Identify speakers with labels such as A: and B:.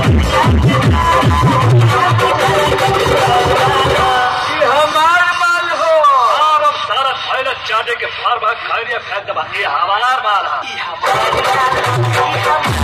A: चाटे के फार भाग खा लिया फेंक दबा ये हमारा माल है।